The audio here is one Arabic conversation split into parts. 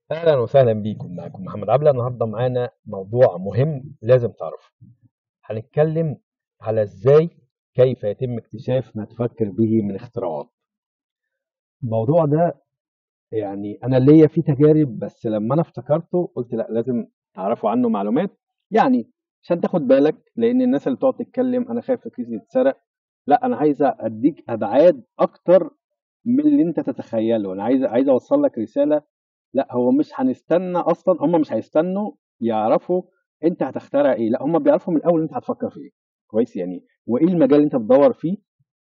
أهلا وسهلا بيكم. معكم محمد عبلة. النهاردة معانا موضوع مهم لازم تعرفه. هنتكلم على إزاي كيف يتم اكتشاف ما تفكر به من اختراعات. الموضوع ده يعني أنا ليا فيه تجارب، بس لما أنا افتكرته قلت لا، لازم تعرفوا عنه معلومات. يعني عشان تاخد بالك، لأن الناس اللي بتقعد تتكلم أنا خايف فلوسي تتسرق. لا، أنا عايز أديك أبعاد أكتر من اللي أنت تتخيله. أنا عايز أوصل لك رسالة. لأ، هو مش هنستنى أصلًا، هم مش هيستنوا يعرفوا أنت هتخترع إيه، لأ هم بيعرفوا من الأول أنت هتفكّر في إيه، كويس؟ يعني وإيه المجال اللي أنت بتدوّر فيه،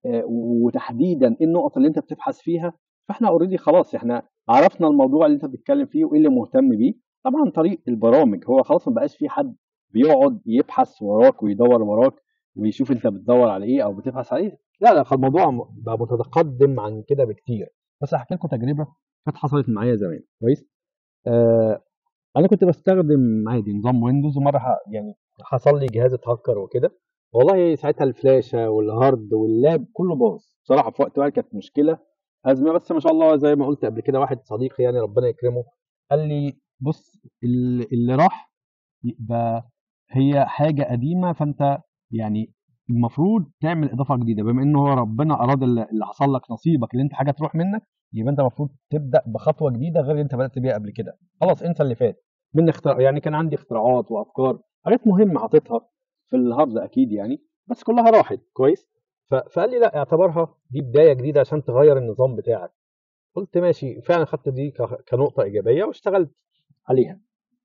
وتحديدًا إيه النقط اللي أنت بتبحث فيها. فإحنا already خلاص إحنا عرفنا الموضوع اللي أنت بتتكلّم فيه وإيه اللي مهتم بيه. طبعًا عن طريق البرامج، هو خلاص ما بقاش في حد بيقعد يبحث وراك ويدوّر وراك ويشوف أنت بتدوّر على إيه أو بتبحث على إيه. لا، لأ، الموضوع بقى متقدّم عن كده بكتير. بس هاحكي لكم تجربة كانت حصلت معايا زمان، كويس؟ آآ أنا كنت باستخدم عادي نظام ويندوز، ومرّة يعني حصل لي جهازي اتهكر وكده. والله ساعتها الفلاشة والهارد واللاب كلّه باظ. بصراحة في وقت واحد كانت مشكلة، أزمة. بس ما شاء الله زي ما قُلت قبل كده، واحد صديقي يعني ربنا يكرمه قال لي: "بُص، اللي راح يبقى هي حاجة قديمة، فأنت يعني المفروض تعمل إضافة جديدة، بما إن هو ربنا أراد اللي حصل لك نصيبك اللي أنت حاجة تروح منك، يبقى أنت المفروض تبدأ بخطوة جديدة غير اللي أنت بدأت بيها قبل كده. خلاص انسى اللي فات." من يعني كان عندي اختراعات وأفكار، حاجات مهمة حاططها في الهارد أكيد يعني، بس كلها راحت، كويس؟ فقال لي: "لأ، اعتبرها دي بداية جديدة عشان تغيّر النظام بتاعك." قُلت ماشي، فعلًا خدت دي كنقطة إيجابية واشتغلت عليها.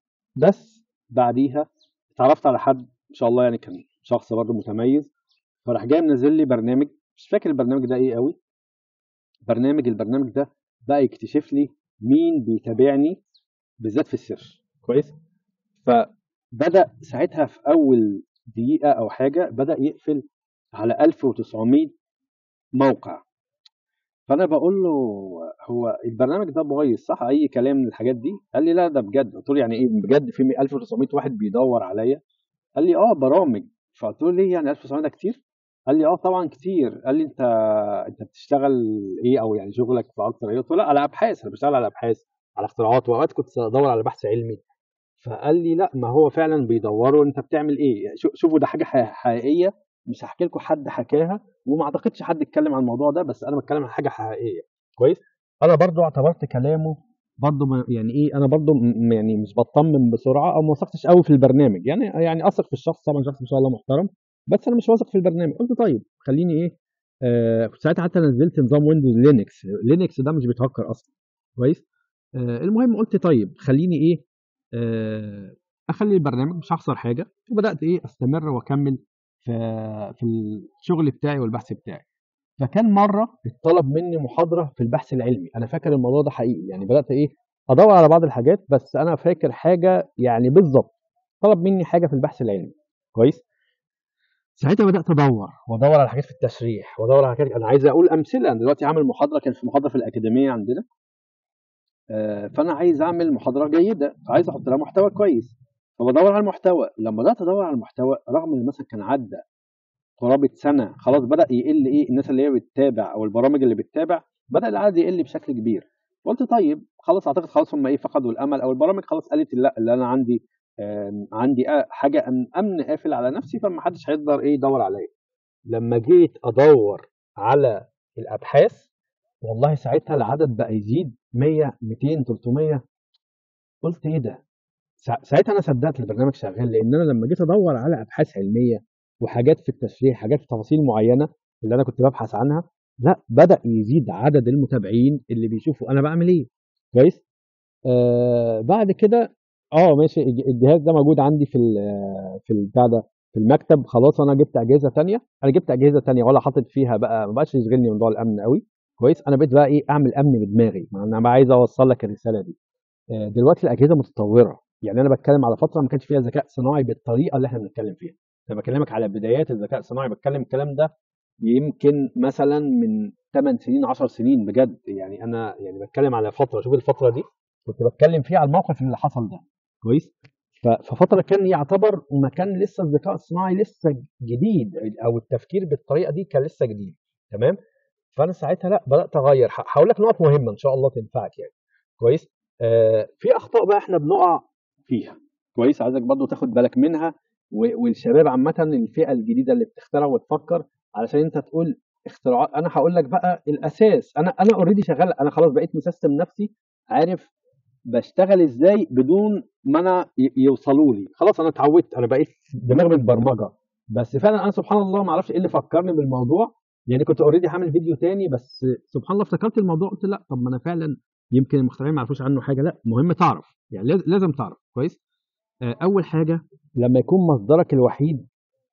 بس بعديها اتعرفت على حد ما شاء الله، يعني كان شخص برضه متميز، فراح جاي منزل لي برنامج. مش فاكر البرنامج ده ايه قوي. البرنامج ده بقى يكتشف لي مين بيتابعني، بالذات في السيرش، كويس؟ فبدأ ساعتها في اول دقيقة او حاجة بدأ يقفل على 1900 موقع. فانا بقول له: هو البرنامج ده بايظ صح؟ اي كلام من الحاجات دي؟ قال لي: لا، ده بجد. قلت له: يعني ايه بجد؟ في 1900 واحد بيدور عليا؟ قال لي: اه، برامج. فقلت له: ليه يعني 1900 ده كتير؟ قال لي: اه طبعا كتير. قال لي: انت بتشتغل ايه، او يعني شغلك في اكتر ايه؟ قلت له: لا، على ابحاث، انا بشتغل على ابحاث، على اختراعات، واوقات كنت ادور على بحث علمي. فقال لي: لا، ما هو فعلا بيدوروا انت بتعمل ايه. يعني شوفوا، ده حاجه حقيقيه، مش هحكي لكم حد حكاها، وما اعتقدش حد اتكلم عن الموضوع ده، بس انا بتكلم عن حاجه حقيقيه، كويس؟ انا برضو اعتبرت كلامه برضو يعني ايه، انا برضو يعني مش بطمن بسرعه او ما وثقتش قوي في البرنامج. يعني اثق في الشخص طبعا، شخص ما شاء الله محترم، بس انا مش واثق في البرنامج. قلت طيب خليني ايه. كنت ساعتها حتى نزلت نظام ويندوز لينكس. لينكس ده مش بيتهكر اصلا، كويس؟ المهم قلت طيب خليني ايه، اخلي البرنامج مش هخسر حاجه. وبدات ايه استمر واكمل في في الشغل بتاعي والبحث بتاعي. فكان مره اتطلب مني محاضره في البحث العلمي. انا فاكر الموضوع ده حقيقي، يعني بدات ايه ادور على بعض الحاجات، بس انا فاكر حاجه يعني بالظبط. طلب مني حاجه في البحث العلمي، كويس؟ ساعتها بدات وادور على حاجات في التشريح، وادور على حاجات. انا عايز اقول امثله. انا دلوقتي عامل محاضره، كان في محاضره في الاكاديميه عندنا. فانا عايز اعمل محاضره جيده، فعايز احط لها محتوى كويس. فبدور على المحتوى. لما بدات ادور على المحتوى، رغم ان مثلا كان عدى قرابه سنه، خلاص بدا يقل ايه الناس اللي هي بتتابع او البرامج اللي بتتابع، بدا العدد يقل بشكل كبير. قلت طيب خلاص، اعتقد خلاص هم ايه فقدوا الامل، او البرامج خلاص قالت لا، اللي انا عندي حاجه امن قافل على نفسي، فما حدش هيقدر ايه يدور عليا. لما جيت ادور على الابحاث، والله ساعتها العدد بقى يزيد 100 200 300. قلت ايه ده؟ ساعتها انا صدقت البرنامج شغال، لان انا لما جيت ادور على ابحاث علميه وحاجات في التشريح، حاجات في تفاصيل معينه اللي انا كنت ببحث عنها، لا، بدا يزيد عدد المتابعين اللي بيشوفوا انا بعمل ايه، كويس؟ بعد كده ماشي، الجهاز ده موجود عندي في البتاع ده، في المكتب. خلاص انا جبت اجهزه تانية. انا جبت اجهزه تانية ولا حاطط فيها بقى، ما بقاش يشغلني موضوع الامن قوي، كويس؟ انا بقيت بقى ايه اعمل امن بدماغي. ما انا بقى عايز اوصل لك الرساله دي. دلوقتي الاجهزه متطوره. يعني انا بتكلم على فتره ما كانش فيها ذكاء صناعي بالطريقه اللي احنا بنتكلم فيها. لما بكلمك على بدايات الذكاء الصناعي، بتكلم الكلام ده يمكن مثلا من 8 سنين 10 سنين بجد. يعني انا يعني بتكلم على فتره، شوف الفتره دي كنت بتكلم فيها على الموقف اللي حصل ده، كويس؟ ففتره كان يعتبر ما كان لسه الذكاء الصناعي لسه جديد، او التفكير بالطريقه دي كان لسه جديد، تمام؟ فانا ساعتها لا، بدات اغير. هقول لك نقط مهمه ان شاء الله تنفعك يعني، كويس؟ في اخطاء بقى احنا بنقع فيها، كويس، عايزك برضو تاخد بالك منها، والشباب عامه الفئه الجديده اللي بتخترع وتفكر، علشان انت تقول اختراعات. انا هقول لك بقى الاساس، انا اوريدي شغال، انا خلاص بقيت مسيستم نفسي، عارف بشتغل ازاي بدون ما انا يوصلوا لي، خلاص انا اتعودت، انا بقيت دماغي متبرمجه. بس فعلا انا سبحان الله ما اعرفش ايه اللي فكرني بالموضوع، يعني كنت اوريدي هعمل فيديو تاني، بس سبحان الله افتكرت الموضوع، قلت لا طب ما انا فعلا يمكن المخترعين ما يعرفوش عنه حاجه، لا مهم تعرف، يعني لازم تعرف كويس. اول حاجه، لما يكون مصدرك الوحيد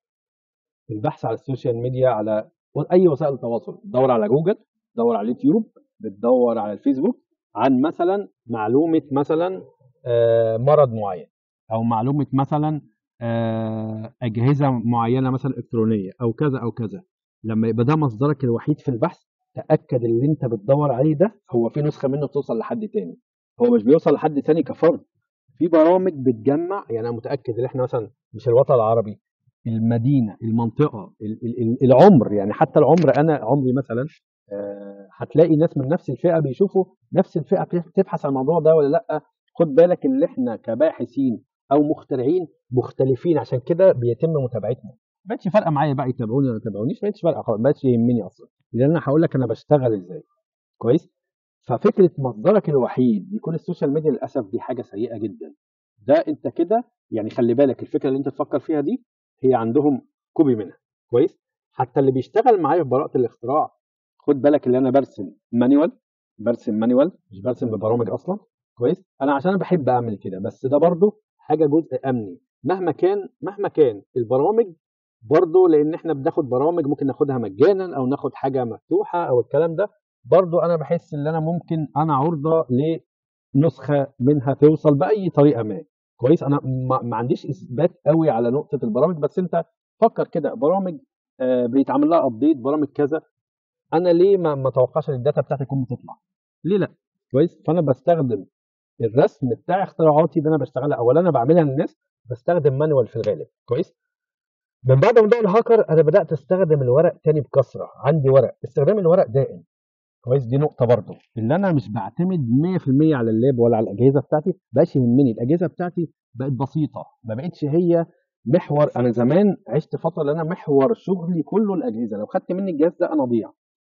البحث على السوشيال ميديا، على اي وسائل التواصل، تدور على جوجل، تدور على اليوتيوب، بتدور على الفيسبوك عن مثلا معلومه، مثلا مرض معين، او معلومه مثلا اجهزه معينه مثلا الكترونيه او كذا او كذا، لما يبقى ده مصدرك الوحيد في البحث، تاكد اللي انت بتدور عليه ده هو في نسخه منه بتوصل لحد تاني، هو مش بيوصل لحد تاني كفرد، في برامج بتجمع، يعني انا متاكد ان احنا مثلا مش الوطن العربي، المدينه، المنطقه، العمر، يعني حتى العمر، انا عمري مثلا هتلاقي ناس من نفس الفئه بيشوفوا نفس الفئه بتبحث عن الموضوع ده ولا لا. خد بالك ان احنا كباحثين او مخترعين مختلفين، عشان كده بيتم متابعتنا. ما بقتش فارقه معايا بقى يتابعوني ولا ما يتابعونيش، ما بقتش فارقه خالص، ما بقتش يهمني اصلا، لان انا هقول لك انا بشتغل ازاي، كويس. ففكره مصدرك الوحيد يكون السوشيال ميديا، للاسف دي حاجه سيئه جدا. ده انت كده يعني خلي بالك الفكره اللي انت تفكر فيها دي هي عندهم كوبي منها، كويس. حتى اللي بيشتغل معايا في براءه الاختراع، خد بالك اللي انا برسم مانيوال، برسم مانيوال مش برسم ببرامج اصلا، كويس. انا عشان بحب اعمل كده، بس ده برضو حاجه جزء امني، مهما كان البرامج، برضو لان احنا بناخد برامج ممكن ناخدها مجانا او ناخد حاجه مفتوحه او الكلام ده، برضو انا بحس ان انا ممكن انا عرضه لنسخه منها توصل باي طريقه ما، كويس. انا ما عنديش اثبات قوي على نقطه البرامج، بس انت فكر كده، برامج بيتعمل لها ابديت، برامج كذا، انا ليه ما اتوقعش ان الداتا بتاعتي تكون بتطلع؟ ليه لا؟ كويس. فانا بستخدم الرسم بتاع اختراعاتي اللي انا بشتغلها او اللي انا بعملها للناس، بستخدم مانوال في الغالب، كويس. من بعد موضوع الهاكر انا بدات استخدم الورق تاني بكثره، عندي ورق، استخدام الورق دائم، كويس. دي نقطه برضو، اللي انا مش بعتمد 100% على اللاب ولا على الاجهزه بتاعتي، بقاش يهمني الاجهزه بتاعتي، بقت بسيطه، ما بقتش هي محور. انا زمان عشت فتره اللي انا محور شغلي كله الاجهزه، لو خدت مني الجهاز ده انا اضيع،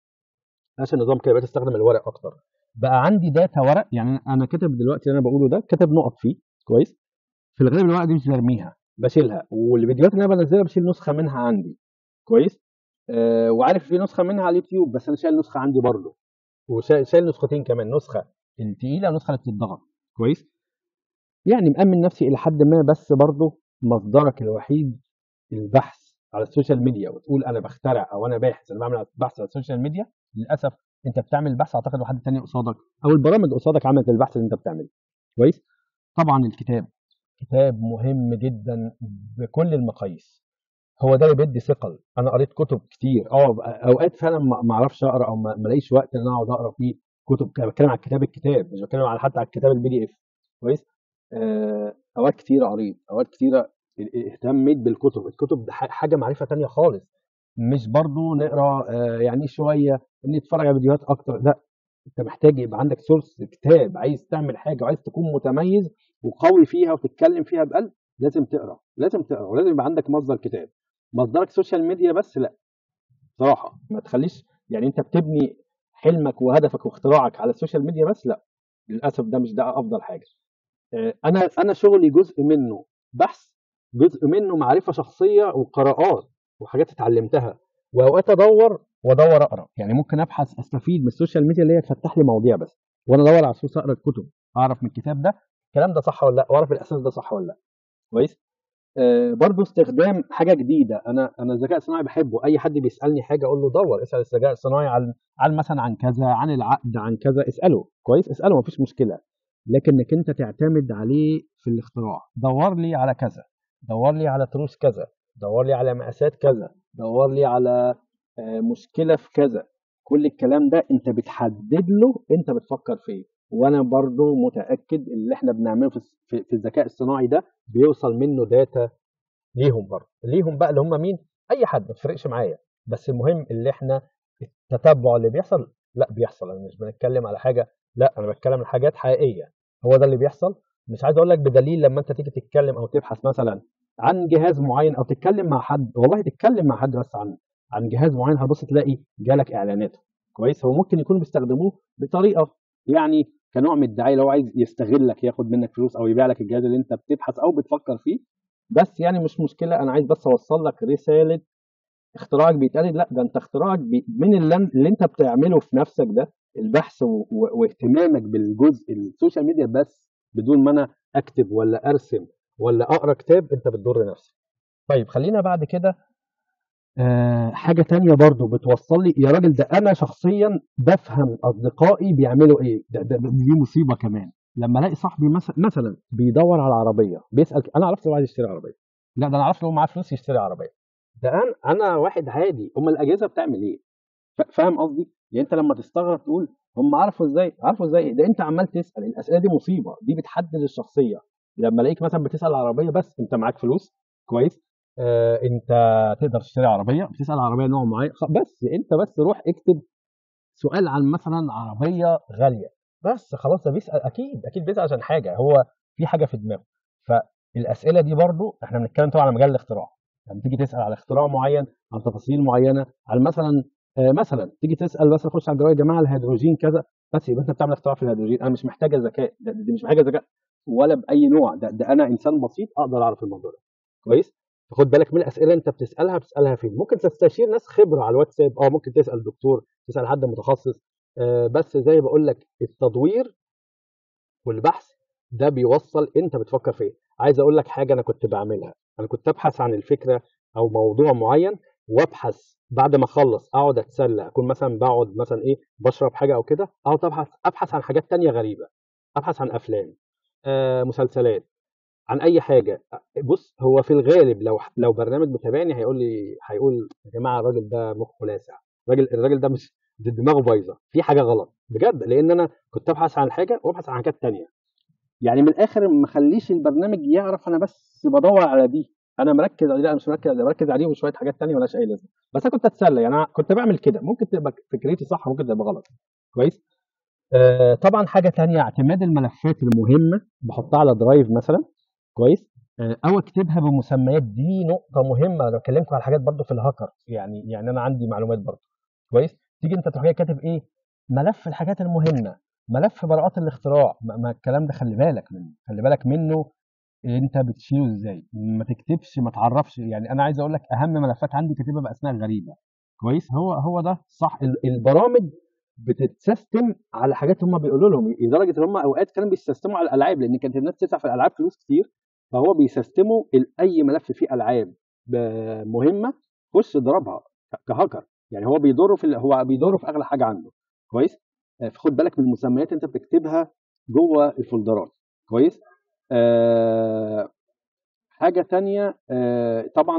عشان النظام كده بقيت استخدم الورق اكتر، بقى عندي داتا ورق، يعني انا كاتب دلوقتي اللي انا بقوله ده كاتب نقط فيه، كويس. في الغالب الورقه دي مش برميها، بشيلها، والفيديوهات اللي انا بنزلها بشيل نسخه منها عندي، كويس. وعارف في نسخه منها على اليوتيوب، بس انا شايل نسخه عندي برضه، وشايل نسختين كمان، نسخه التقيله ونسخه اللي بتتضغط، كويس. يعني مأمن نفسي الى حد ما، بس برضه مصدرك الوحيد البحث على السوشيال ميديا، وتقول انا بخترع او انا باحث، انا بعمل بحث على السوشيال ميديا، للاسف انت بتعمل البحث اعتقد واحد تاني قصادك، او البرامج قصادك عملت البحث اللي انت بتعمله، كويس. طبعا الكتاب، كتاب مهم جدا بكل المقاييس، هو ده اللي بيدي ثقل. انا قريت كتب كتير، اوقات فعلا ما اعرفش اقرا، او ما الاقيش وقت ان انا اقعد اقرا فيه كتب، بتكلم على الكتاب مش بتكلم على حتى على الكتاب البي دي اف، كويس. اوقات كتيره قريت، اوقات كتيره اهتميت بالكتب، الكتب ده حاجه معرفه تانية خالص، مش برضو نقرا يعني شويه نتفرج على فيديوهات اكتر، لا، انت محتاج يبقى عندك سورس كتاب، عايز تعمل حاجه وعايز تكون متميز وقوي فيها وتتكلم فيها بقلب، لازم تقرا، لازم تقرا، ولازم يبقى عندك مصدر كتاب. مصدرك سوشيال ميديا بس لا، بصراحه ما تخليش، يعني انت بتبني حلمك وهدفك واختراعك على السوشيال ميديا بس، لا، للاسف ده مش ده افضل حاجه. انا شغلي جزء منه بحث، جزء منه معرفه شخصيه وقراءات وحاجات اتعلمتها، واوقات وادور اقرا، يعني ممكن ابحث استفيد من السوشيال ميديا اللي هي تفتح لي مواضيع بس، وانا ادور على سورس اقرا الكتب، اعرف من الكتاب ده الكلام ده صح ولا لا، واعرف الاساس ده صح ولا لا، كويس. برضو استخدام حاجه جديده، انا الذكاء الصناعي بحبه، اي حد بيسالني حاجه اقول له دور اسال الذكاء الصناعي عن مثلا عن كذا، عن العقد، عن كذا، اساله، كويس، اساله مفيش مشكله، لكن انك انت تعتمد عليه في الاختراع، دور لي على كذا، دور لي على تروس كذا، دور لي على مقاسات كذا، دور لي على مشكله في كذا، كل الكلام ده انت بتحدد له انت بتفكر فيه، وانا برضو متاكد اللي احنا بنعمله في الذكاء الصناعي ده بيوصل منه داتا ليهم، برضه ليهم بقى اللي هم مين، اي حد ما تفرقش معايا، بس المهم اللي احنا التتبع اللي بيحصل، لا بيحصل، انا مش بنتكلم على حاجه، لا انا بتكلم على حاجات حقيقيه، هو ده اللي بيحصل. مش عايز اقول لك بدليل لما انت تيجي تتكلم او تبحث مثلا عن جهاز معين او تتكلم مع حد، والله تتكلم مع حد بس عن جهاز معين، هتبص تلاقي جالك اعلاناته. كويس. هو ممكن يكونوا بيستخدموه بطريقه يعني كنوع من الدعايه، لو عايز يستغلك ياخد منك فلوس او يبيع لك الجهاز اللي انت بتبحث او بتفكر فيه. بس يعني مش مشكله، انا عايز بس اوصل لك رساله. اختراعك بيتقال لا، ده انت اختراعك من اللي انت بتعمله في نفسك ده، البحث واهتمامك بالجزء السوشيال ميديا بس، بدون ما انا اكتب ولا ارسم ولا اقرا كتاب، انت بتضر نفسك. طيب خلينا بعد كده حاجة تانية برضو بتوصل لي يا راجل، ده أنا شخصيا بفهم أصدقائي بيعملوا إيه. دي مصيبة كمان لما ألاقي صاحبي مثلا بيدور على عربية، بيسأل أنا عرفت هو عايز يشتري عربية. لا، ده أنا عرفت هو معاه فلوس يشتري عربية. ده أنا واحد عادي، أم الأجهزة بتعمل إيه؟ فاهم قصدي؟ يعني أنت لما تستغرب تقول هم عرفوا إزاي؟ عرفوا إزاي؟ ده أنت عمال تسأل الأسئلة دي، مصيبة، دي بتحدد الشخصية. لما الاقيك مثلا بتسأل عربية بس أنت معاك فلوس. كويس. أنت تقدر تشتري عربيه، بتسال عربيه نوع معين، بس انت بس روح اكتب سؤال عن مثلا عربيه غاليه، بس خلاص. ده بيسال، اكيد بيسال عشان حاجه، هو في حاجه في دماغه. فالاسئله دي برضو احنا بنتكلم طبعا على مجال الاختراع. لما تيجي تسال على اختراع معين، عن تفاصيل معينه، عن مثلا تيجي تسال بس تخش على الجوال، يا جماعه الهيدروجين كذا، بس يبقى انت بتعمل اختراع في الهيدروجين. انا مش محتاجه ذكاء، دي مش محتاجه ذكاء ولا باي نوع. ده انا انسان بسيط اقدر اعرف الموضوع ده. كويس. فخد بالك من الاسئله انت بتسالها فين. ممكن تستشير ناس خبره على الواتساب، ممكن تسال دكتور، تسال حد متخصص. بس زي بقول لك التدوير والبحث ده بيوصل انت بتفكر في ايه. عايز اقول لك حاجه انا كنت بعملها. انا كنت ابحث عن الفكره او موضوع معين، وابحث بعد ما اخلص اقعد اتسلى، اكون مثلا بقعد مثلا ايه بشرب حاجه او كده، اقعد ابحث عن حاجات تانية غريبه، ابحث عن افلام، مسلسلات، عن اي حاجه. بص، هو في الغالب لو برنامج متابعني هيقول يا جماعه الراجل ده مخه لاسع، الراجل ده مش، دماغه بايظه، في حاجه غلط بجد. لان انا كنت ابحث عن حاجه وابحث عن حاجات تانية. يعني من الاخر ما خليش البرنامج يعرف انا بس بدور على دي، انا مركز على دي، انا مش مركز، أنا مركز عليه وشويه حاجات تانية مالهاش اي لازمه. بس انا كنت اتسلى، يعني انا كنت بعمل كده. ممكن تبقى فكرتي صح، ممكن تبقى غلط. كويس. طبعا حاجه تانية، اعتماد الملفات المهمه بحطها على درايف مثلا. كويس. او اكتبها بمسميات. دي نقطه مهمه، انا بكلمكم على حاجات برضو في الهاكر، يعني انا عندي معلومات برضو. كويس. تيجي انت تروح جاي كاتب ايه؟ ملف الحاجات المهمه، ملف براءات الاختراع. ما الكلام ده خلي بالك منه. انت بتشيله ازاي؟ ما تكتبش، ما تعرفش. يعني انا عايز اقول لك اهم ملفات عندي كاتبها باسماء غريبه. كويس. هو ده صح. البرامج بتتسيستم على حاجات هم بيقولوا لهم، لدرجه ان هم اوقات كانوا بيسيستموا على الالعاب، لان كانت الناس تدفع في الالعاب فلوس كتير. فهو بيسيستموا اي ملف فيه العاب مهمه، خش اضربها كهاكر. يعني هو بيضره في اغلى حاجه عنده. كويس. فخد بالك من المسميات انت بتكتبها جوه الفولدرات. كويس. آه حاجه تانية، طبعا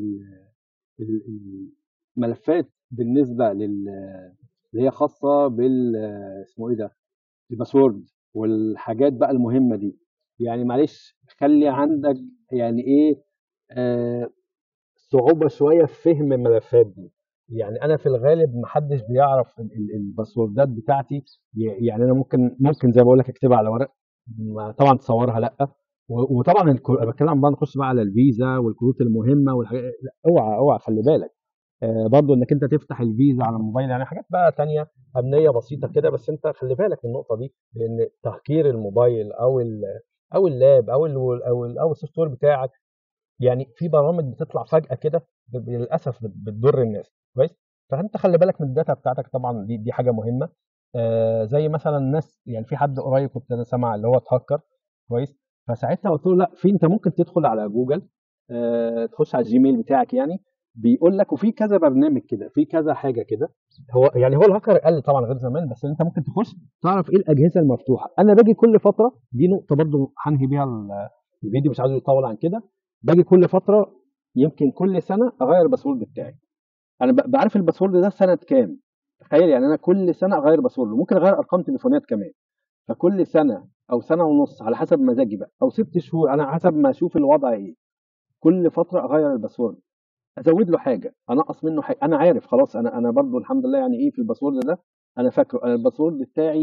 الملفات بالنسبه اللي هي خاصه اسمه ايه ده، الباسورد والحاجات بقى المهمه دي. يعني معلش خلي عندك يعني ايه، آه صعوبه شويه في فهم الملفات دي. يعني انا في الغالب محدش بيعرف الباسوردات بتاعتي. يعني انا ممكن زي ما بقول لك اكتبها على ورق، طبعا تصورها لا. وطبعا بتكلم بقى، نخش بقى على الفيزا والكروت المهمه والحاجات. لا، اوعى خلي بالك. برضو انك انت تفتح الفيزا على الموبايل، يعني حاجات بقى تانية امنيه بسيطه كده. بس انت خلي بالك من النقطه دي، لان تهكير الموبايل او اللاب او السوفت وير بتاعك. يعني في برامج بتطلع فجاه كده، للاسف بتضر الناس. كويس. فانت خلي بالك من الداتا بتاعتك، طبعا دي حاجه مهمه. زي مثلا الناس، يعني في حد قريب كنت انا سامع اللي هو اتهكر. كويس. فساعتها قلت له لا، انت ممكن تدخل على جوجل، تخش على الجيميل بتاعك يعني، بيقول لك، وفي كذا برنامج كده، في كذا حاجه كده. هو الهاكر قل طبعا غير زمان، بس انت ممكن تخش تعرف ايه الاجهزه المفتوحه. انا باجي كل فتره، دي نقطه برضو هنهي بيها الفيديو، مش عايز يطول عن كده. باجي كل فتره، يمكن كل سنه اغير الباسورد بتاعي. انا بعرف الباسورد ده سنه كام. تخيل يعني انا كل سنه اغير باسورد، ممكن اغير ارقام تليفونات كمان. فكل سنه او سنه ونص على حسب مزاجي بقى، او 6 شهور، انا حسب ما اشوف الوضع ايه. كل فتره اغير الباسورد، ازود له حاجه، انقص منه حاجه. انا عارف خلاص، انا برضو الحمد لله يعني ايه في الباسورد ده. انا فاكره، انا الباسورد بتاعي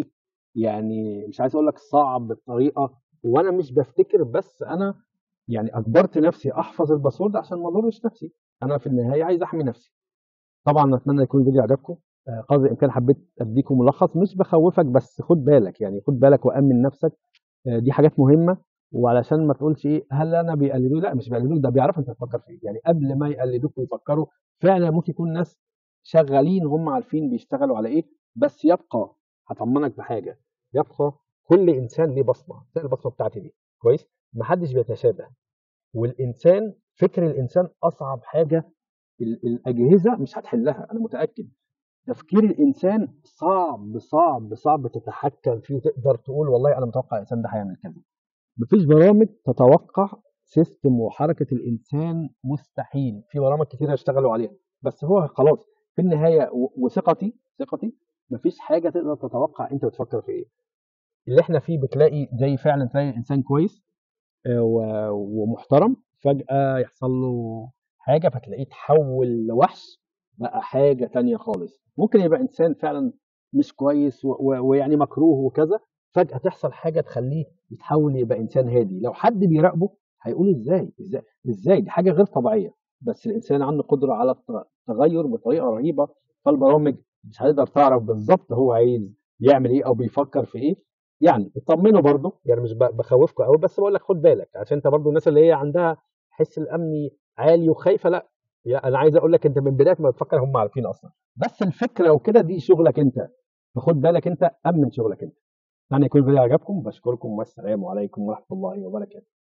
يعني مش عايز اقول لك صعب بطريقه، وانا مش بفتكر، بس انا يعني اجبرت نفسي احفظ الباسورد عشان ما اضرش نفسي. انا في النهايه عايز احمي نفسي. طبعا اتمنى يكون الفيديو عجبكم. قدر الامكان حبيت اديكم ملخص، مش بخوفك بس خد بالك، يعني خد بالك وامن نفسك. دي حاجات مهمه. وعلشان ما تقولش ايه هل انا بيقلدوه، لا مش بيقلدوك، ده بيعرفوا انت بتفكر في ايه. يعني قبل ما يقلدوك ويفكروا فعلا ممكن يكون ناس شغالين هم عارفين بيشتغلوا على ايه. بس يبقى هطمنك بحاجه، يبقى كل انسان ليه بصمه زي البصمه بتاعتي دي. كويس. محدش بيتشابه. والانسان، فكر الانسان اصعب حاجه. الاجهزه مش هتحلها انا متاكد. تفكير الانسان صعب صعب صعب تتحكم فيه وتقدر تقول والله انا متوقع الانسان ده هيعمل كذا. مفيش برامج تتوقع سيستم وحركه الانسان، مستحيل. في برامج كتير اشتغلوا عليها، بس هو خلاص في النهايه وثقتي مفيش حاجه تقدر تتوقع انت بتفكر في ايه. اللي احنا فيه بتلاقي زي فعلا تلاقي انسان كويس ومحترم، فجأة يحصل له حاجة فتلاقيه اتحول لوحش، بقى حاجة تانية خالص. ممكن يبقى إنسان فعلا مش كويس ويعني مكروه وكذا، فجأة تحصل حاجة تخليه يتحول يبقى إنسان هادي. لو حد بيراقبه هيقول إزاي دي حاجة غير طبيعية. بس الإنسان عنده قدرة على التغير بطريقة رهيبة. فالبرامج مش هتقدر تعرف بالظبط هو عايز يعمل إيه أو بيفكر في إيه. يعني اطمنوا برضه، يعني مش بخوفكم قوي، بس بقول لك خد بالك عشان انت برضه الناس اللي هي عندها حس الامني عالي وخايفه، لا. انا عايز اقول لك انت من بدايه ما تفكر هم عارفين اصلا، بس الفكره وكده دي شغلك انت. فخد بالك انت، امن شغلك انت. يعني يكون الفيديو عجبكم، بشكركم والسلام عليكم ورحمه الله وبركاته.